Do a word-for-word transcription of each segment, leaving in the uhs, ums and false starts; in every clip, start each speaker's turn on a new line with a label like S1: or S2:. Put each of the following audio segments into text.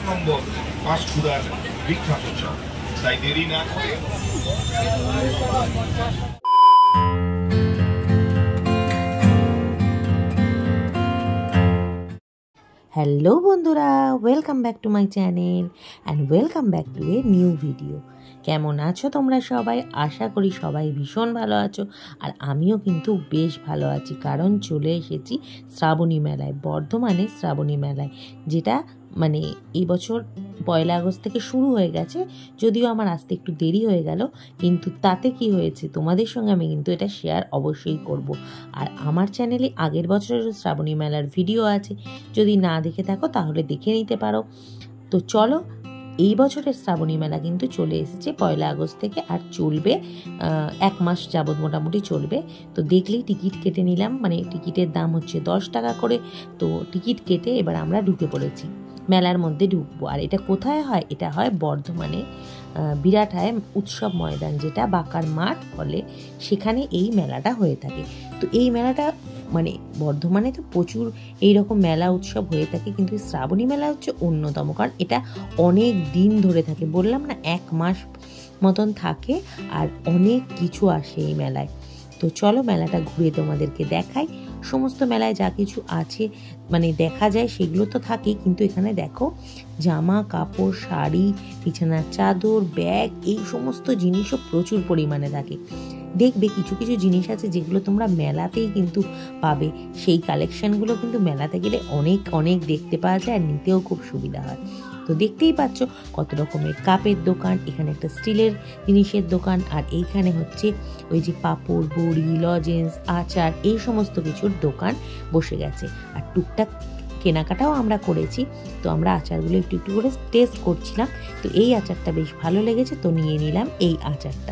S1: নম্বর পাঁশকুড়ার বিখ্যাত চপ। তাই দেরি না করে
S2: হ্যালো বন্ধুরা, welcome back to my channel and welcome back to a new video. কেমন আছো তোমরা সবাই? আশা করি সবাই ভীষণ ভালো আছো, আর আমিও কিন্তু বেশ ভালো আছি, কারণ চলে এসেছি শ্রাবণী মেলায়, বর্ধমানে শ্রাবণী মেলায়, যেটা মানে এই বছর পয়লা আগস্ট থেকে শুরু হয়ে গেছে। যদিও আমার আসতে একটু দেরি হয়ে গেল, কিন্তু তাতে কি হয়েছে, তোমাদের সঙ্গে আমি কিন্তু এটা শেয়ার অবশ্যই করব। আর আমার চ্যানেলে আগের বছরের শ্রাবণী মেলার ভিডিও আছে, যদি না দেখে থাকো তাহলে দেখে নিতে পারো। তো চলো, এই বছরের শ্রাবণী মেলা কিন্তু চলে এসেছে পয়লা আগস্ট থেকে, আর চলবে এক মাস যাবৎ মোটামুটি চলবে। তো দেখলেই টিকিট কেটে নিলাম, মানে টিকিটের দাম হচ্ছে দশ টাকা করে। তো টিকিট কেটে এবার আমরা ঢুকে পড়েছি, মেলার মধ্যে ঢুকবো। আর এটা কোথায় হয়? এটা হয় বর্ধমানে বিরাটহায় উৎসব ময়দান, যেটা বাঁকার মাঠ বলে, সেখানে এই মেলাটা হয়ে থাকে। তো এই মেলাটা মানে বর্ধমানে তো প্রচুর এইরকম মেলা উৎসব হয়ে থাকে, কিন্তু শ্রাবণী মেলা হচ্ছে অন্যতম, কারণ এটা অনেক দিন ধরে থাকে। বললাম না, এক মাস মতন থাকে, আর অনেক কিছু আসে এই মেলায়। তো চলো মেলাটা ঘুরে তোমাদেরকে দেখাই। সমস্ত মেলায় যা কিছু আছে মানে দেখা যায় সেগুলো তো থাকেই, কিন্তু এখানে দেখো জামা কাপড়, শাড়ি, বিছানার চাদর, ব্যাগ, এই সমস্ত জিনিসও প্রচুর পরিমাণে থাকে। দেখবে কিছু কিছু জিনিস আছে যেগুলো তোমরা মেলাতেই কিন্তু পাবে, সেই কালেকশনগুলো কিন্তু মেলাতে গেলে অনেক অনেক দেখতে পাওয়া যায়, আর নিতেও খুব সুবিধা হয়। তো দেখতেই পাচ্ছ কত রকমের কাপের দোকান, এখানে একটা স্টিলের জিনিসের দোকান, আর এইখানে হচ্ছে ওই যে পাঁপড়, বড়ি, লজেন্স, আচার, এই সমস্ত কিছুর দোকান বসে গেছে। আর টুকটাক কেনাকাটাও আমরা করেছি। তো আমরা আচারগুলো একটু একটু করে টেস্ট করছিলাম। তো এই আচারটা বেশ ভালো লেগেছে, তো নিয়ে নিলাম এই আচারটা।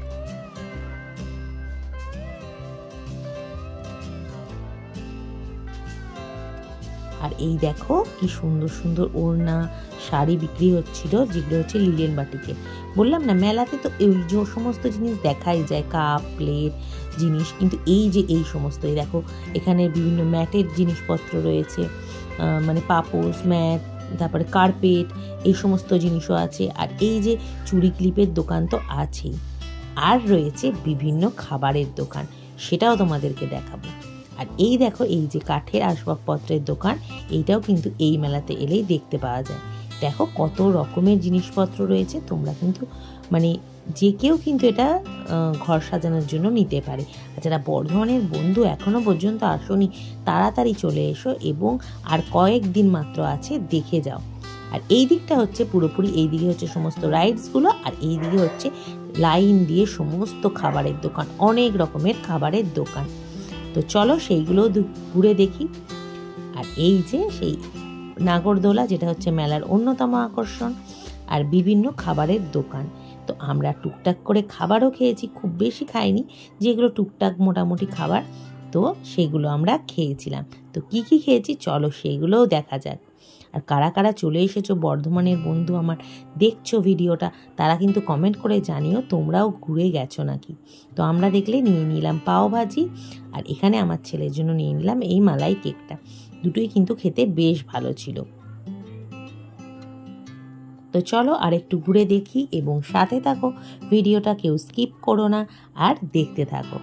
S2: আর এই দেখো কি সুন্দর সুন্দর ওড়না, শাড়ি বিক্রি হচ্ছিল, যেগুলো হচ্ছে লিলেন বাটিকে। বললাম না, মেলাতে তো এই যে সমস্ত জিনিস দেখাই যায়, কাপ প্লেট জিনিস, কিন্তু এই যে এই সমস্ত, এই দেখো এখানে বিভিন্ন ম্যাটের জিনিসপত্র রয়েছে, মানে পাপোশ, ম্যাট, তারপরে কার্পেট, এই সমস্ত জিনিসও আছে। আর এই যে চুড়ি ক্লিপের দোকান তো আছেই, আর রয়েছে বিভিন্ন খাবারের দোকান, সেটাও তোমাদেরকে দেখাবো। আর এই দেখো এই যে কাঠের আসবাবপত্রের দোকান, এইটাও কিন্তু এই মেলাতে এলেই দেখতে পাওয়া যায়। দেখো কত রকমের জিনিসপত্র রয়েছে, তোমরা কিন্তু মানে যে কেউ কিন্তু এটা ঘর সাজানোর জন্য নিতে পারে। আর যারা বর্ধমানের বন্ধু এখনো পর্যন্ত আসোনি, তাড়াতাড়ি চলে এসো, এবং আর কয়েকদিন মাত্র আছে, দেখে যাও। আর এই দিকটা হচ্ছে পুরোপুরি, এই দিকে হচ্ছে সমস্ত রাইডসগুলো, আর এই দিকে হচ্ছে লাইন দিয়ে সমস্ত খাবারের দোকান, অনেক রকমের খাবারের দোকান। তো চলো সেইগুলো ঘুরে দেখি। আর এই যে সেই নাগরদোলা, যেটা হচ্ছে মেলার অন্যতম আকর্ষণ, আর বিভিন্ন খাবারের দোকান। তো আমরা টুকটাক করে খাবারও খেয়েছি, খুব বেশি খাইনি, যেগুলো টুকটাক মোটামুটি খাবার, তো সেগুলো আমরা খেয়েছিলাম। তো কি কি খেয়েছি চলো সেইগুলোও দেখা যাক। আর কারা কারা চলে এসেছো বর্ধমানের বন্ধু আমার, দেখছো ভিডিওটা, তারা কিন্তু কমেন্ট করে জানিও তোমরাও ঘুরে গেছো নাকি। তো আমরা দেখলে নিয়ে নিলাম পাও ভাজি, আর এখানে আমার ছেলের জন্য নিয়ে নিলাম এই মালাই কেকটা। দুটোই কিন্তু খেতে বেশ ভালো ছিল। তো চলো আর একটু ঘুরে দেখি, এবং সাথে থাকো, ভিডিওটা কেউ স্কিপ করো না, আর দেখতে থাকো।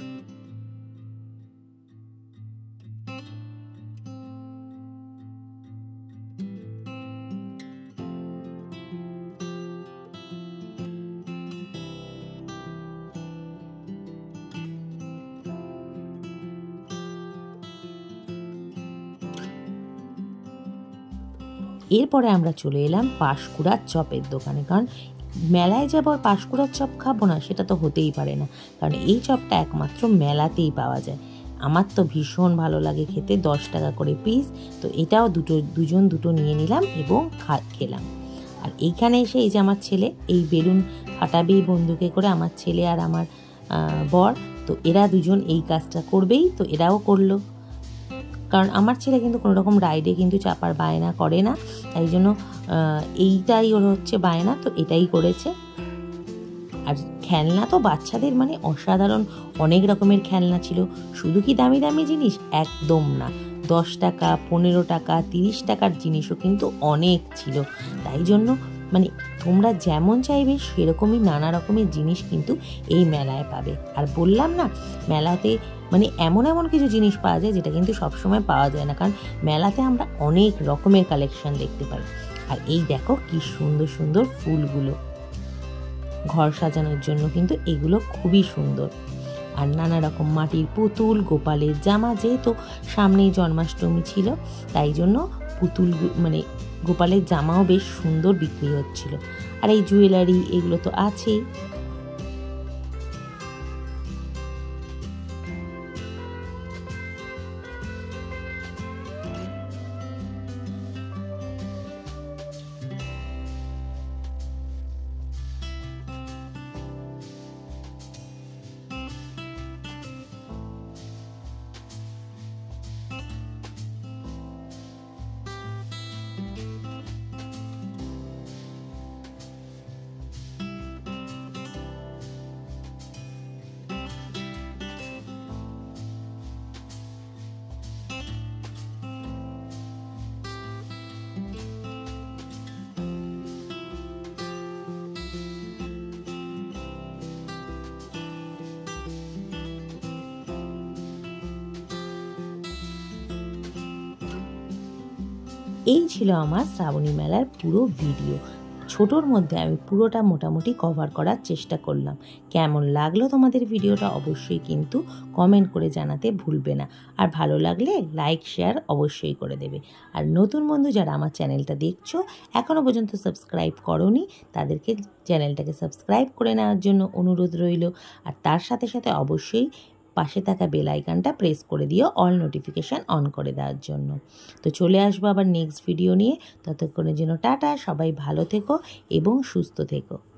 S2: এরপরে আমরা চলে এলাম পাঁশকুড়ার চপের দোকানে, কারণ মেলায় যাব আর পাঁশকুড়ার চপ খাবো না, সেটা তো হতেই পারে না, কারণ এই চপটা একমাত্র মেলাতেই পাওয়া যায়। আমার তো ভীষণ ভালো লাগে খেতে, দশ টাকা করে পিস। তো এটাও দুটো দুজন দুটো নিয়ে নিলাম এবং খা খেলাম। আর এইখানে এসে এই যে আমার ছেলে এই বেলুন ফাটাবেই বন্দুকে করে, আমার ছেলে আর আমার বর, তো এরা দুজন এই কাজটা করবেই, তো এরাও করলো। কারণ আমার ছেলে কিন্তু কোনো রকম রাইডে কিন্তু চাপার বায়না করে না, তাই জন্য এইটাই ওর হচ্ছে বায়না, তো এটাই করেছে। আর খেলনা তো বাচ্চাদের মানে অসাধারণ অনেক রকমের খেলনা ছিল। শুধু কি দামি দামি জিনিস? একদম না, দশ টাকা পনেরো টাকা তিরিশ টাকার জিনিসও কিন্তু অনেক ছিল। তাই জন্য মানে তোমরা যেমন চাইবে সেরকমই নানা রকমের জিনিস কিন্তু এই মেলায় পাবে। আর বললাম না, মেলাতে মানে এমন এমন কিছু জিনিস পাওয়া যায় যেটা কিন্তু সবসময় পাওয়া যায় না, কারণ মেলাতে আমরা অনেক রকমের কালেকশন দেখতে পাই। আর এই দেখো কি সুন্দর সুন্দর ফুলগুলো, ঘর সাজানোর জন্য কিন্তু এগুলো খুবই সুন্দর। আর নানা রকম মাটির পুতুল, গোপালের জামা, যেহেতু সামনেই জন্মাষ্টমী ছিল তাই জন্য পুতুল মানে গোপালের জামাও বেশ সুন্দর বিক্রি হচ্ছিল। আর এই জুয়েলারি এগুলো তো আছেই। এই ছিল আমার শ্রাবণী মেলার পুরো ভিডিও। ছোটোর মধ্যে আমি পুরোটা মোটামুটি কভার করার চেষ্টা করলাম। কেমন লাগলো তোমাদের ভিডিওটা অবশ্যই কিন্তু কমেন্ট করে জানাতে ভুলবে না। আর ভালো লাগলে লাইক শেয়ার অবশ্যই করে দেবে। আর নতুন বন্ধু যারা আমার চ্যানেলটা দেখছো এখনও পর্যন্ত সাবস্ক্রাইব করোনি, তাদেরকে চ্যানেলটাকে সাবস্ক্রাইব করে নেওয়ার জন্য অনুরোধ রইল। আর তার সাথে সাথে অবশ্যই পাশে থাকা বেল আইকনটা প্রেস করে দিও অল নোটিফিকেশান অন করে দেওয়ার জন্য। তো চলে আসবো আবার নেক্সট ভিডিও নিয়ে। ততক্ষণের জন্য টাটা, সবাই ভালো থেকো এবং সুস্থ থেকো।